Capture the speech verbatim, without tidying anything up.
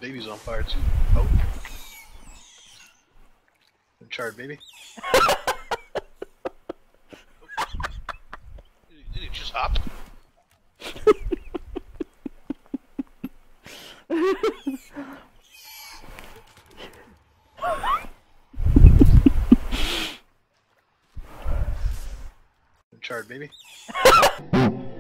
baby's on fire too. Oh. Charred baby. Did he just hop? Charred baby.